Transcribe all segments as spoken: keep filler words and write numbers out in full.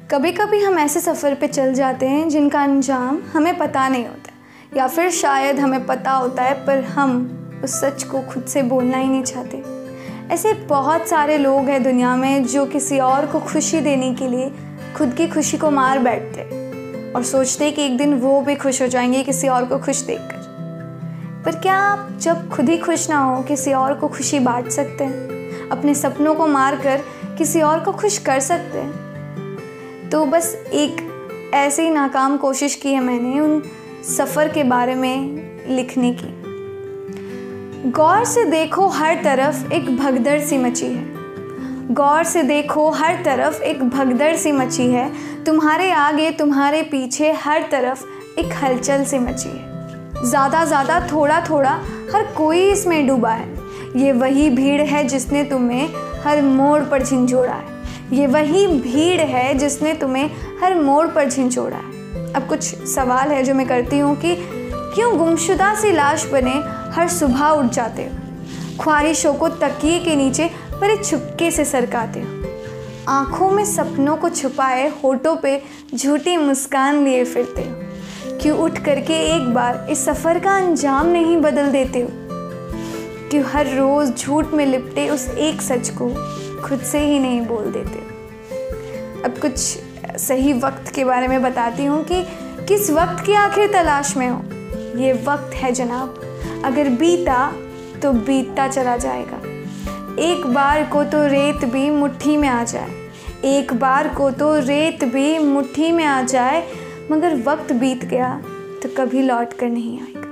कभी कभी हम ऐसे सफ़र पे चल जाते हैं जिनका अंजाम हमें पता नहीं होता, या फिर शायद हमें पता होता है पर हम उस सच को खुद से बोलना ही नहीं चाहते। ऐसे बहुत सारे लोग हैं दुनिया में जो किसी और को खुशी देने के लिए खुद की खुशी को मार बैठते और सोचते कि एक दिन वो भी खुश हो जाएंगे किसी और को खुश देखकर। पर क्या आप जब खुद ही खुश ना हो किसी और को खुशी बांट सकते हैं? अपने सपनों को मार कर किसी और को खुश कर सकते हैं? तो बस एक ऐसी नाकाम कोशिश की है मैंने उन सफ़र के बारे में लिखने की। गौर से देखो हर तरफ एक भगदड़ सी मची है, गौर से देखो हर तरफ एक भगदड़ सी मची है, तुम्हारे आगे तुम्हारे पीछे हर तरफ एक हलचल सी मची है। ज़्यादा ज़्यादा थोड़ा थोड़ा हर कोई इसमें डूबा है, ये वही भीड़ है जिसने तुम्हें हर मोड़ पर झिंझोड़ा है, ये वही भीड़ है जिसने तुम्हें हर मोड़ पर झिंझोड़ा है। अब कुछ सवाल है जो मैं करती हूँ कि क्यों गुमशुदा सी लाश बने हर सुबह उठ जाते हो, ख्वाहिशों को तकिए के नीचे बड़े चुपके से सरकाते हो, आँखों में सपनों को छुपाए होठों पे झूठी मुस्कान लिए फिरते हो, क्यों उठ करके एक बार इस सफ़र का अंजाम नहीं बदल देते हो, क्यों हर रोज़ झूठ में लिपटे उस एक सच को खुद से ही नहीं बोल देते। अब कुछ सही वक्त के बारे में बताती हूँ कि किस वक्त की आखिर तलाश में हो। ये वक्त है जनाब, अगर बीता तो बीतता चला जाएगा। एक बार को तो रेत भी मुट्ठी में आ जाए, एक बार को तो रेत भी मुट्ठी में आ जाए, मगर वक्त बीत गया तो कभी लौट कर नहीं आएगा।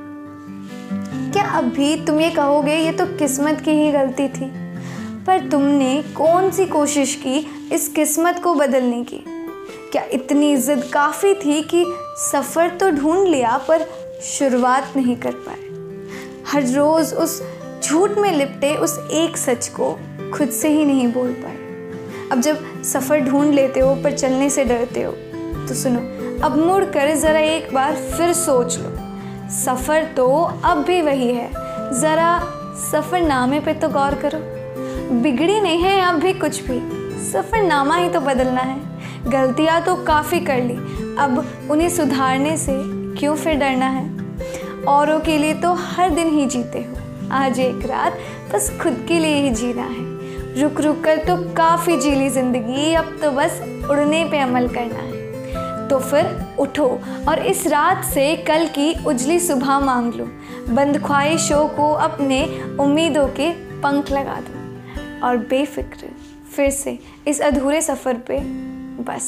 क्या अब भी तुम ये कहोगे ये तो किस्मत की ही गलती थी? पर तुमने कौन सी कोशिश की इस किस्मत को बदलने की? क्या इतनी जिद काफ़ी थी कि सफ़र तो ढूंढ लिया पर शुरुआत नहीं कर पाए? हर रोज़ उस झूठ में लिपटे उस एक सच को खुद से ही नहीं बोल पाए। अब जब सफ़र ढूंढ लेते हो पर चलने से डरते हो तो सुनो, अब मुड़ कर ज़रा एक बार फिर सोच लो, सफ़र तो अब भी वही है, ज़रा सफ़रनामे पे तो गौर करो। बिगड़ी नहीं है अब भी कुछ भी, सफ़रनामा ही तो बदलना है। गलतियाँ तो काफ़ी कर ली, अब उन्हें सुधारने से क्यों फिर डरना है? औरों के लिए तो हर दिन ही जीते हो, आज एक रात बस खुद के लिए ही जीना है। रुक रुक कर तो काफ़ी जी ली ज़िंदगी, अब तो बस उड़ने पे अमल करना है। तो फिर उठो और इस रात से कल की उजली सुबह मांग लो, बंद ख्वाहिशों को अपने उम्मीदों के पंख लगा दो और बेफिक्र फिर से इस अधूरे सफ़र पे बस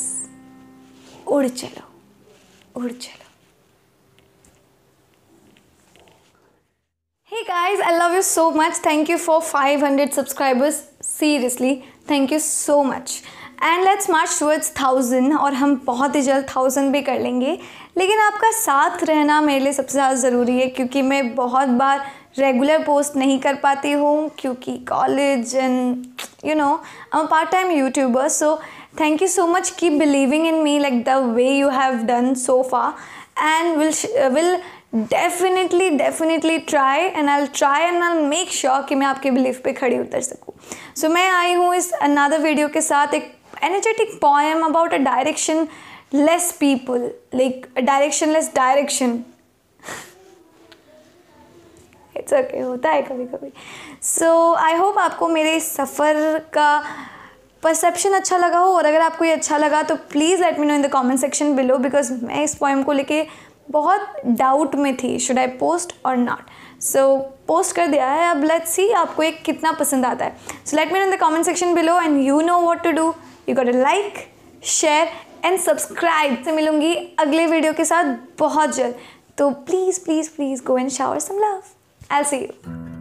उड़ चलो, उड़ चलो। Hey guys, I love you so much. Thank you for five hundred subscribers. Seriously, thank you so much. And let's march towards thousand और हम बहुत ही जल्द thousand भी कर लेंगे। लेकिन आपका साथ रहना मेरे लिए सबसे ज़्यादा ज़रूरी है, क्योंकि मैं बहुत बार रेगुलर पोस्ट नहीं कर पाती हूँ क्योंकि college and you know I'm a part-time YouTuber. So thank you so much. Keep believing in me like the way you have done so far, and we'll uh, will definitely definitely try and I'll try and I'll make sure कि मैं आपके belief पे खड़ी उतर सकूँ. So मैं आई हूँ इस another video के साथ एक energetic poem about a directionless people, like a directionless direction. It's okay, होता है कभी कभी. So I hope आपको मेरे इस सफ़र का परसेप्शन अच्छा लगा हो, और अगर आपको ये अच्छा लगा तो please let me know in the comment section below, because मैं इस पोएम को लेके बहुत डाउट में थी, शुड आई पोस्ट और नॉट. सो पोस्ट कर दिया है, अब लेट्स सी आपको एक कितना पसंद आता है. So let me know in the comment section below and you know what to do. You got to like, share and subscribe. से मिलूंगी अगले वीडियो के साथ बहुत जल्द, तो please please please go and shower some love. I'll see you.